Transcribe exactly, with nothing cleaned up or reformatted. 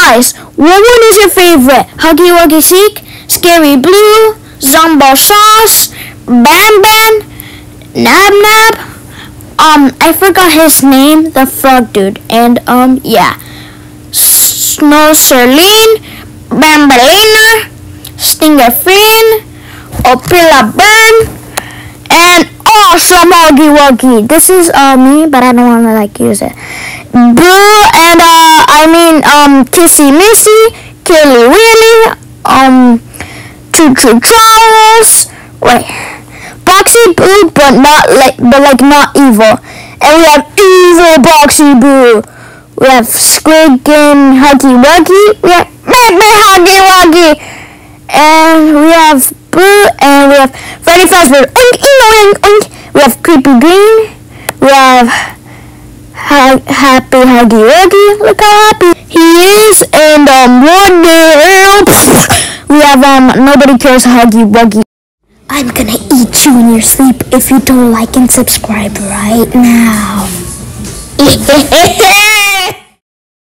guys, what one is your favorite? Huggy Wuggy Seek, Scary Blue, Zombo Sauce, Bam Bam, Nab Nab, um, I forgot his name, the frog dude, and um, yeah, Snow Serene, Bambalina, Stinger Fin, Opila Burn, and awesome Huggy Wuggy. This is uh me, but I don't want to like use it. Boo and uh, I mean um, Kissy Missy, Killy Willy, um, Choo Choo Charles. Wait, Boxy Boo, but not like, but like not evil. And we have evil Boxy Boo. We have Squid Game Huggy Wuggy. We have Baby Huggy Wuggy. And we have Boo, and we have Freddy Fazbear. Oink, oink, oink. We have Creepy Green. We have ha Happy Huggy Wuggy. Look how happy he is. And um, one day, we have um, Nobody Cares Huggy Wuggy. I'm gonna eat you in your sleep if you don't like and subscribe right now.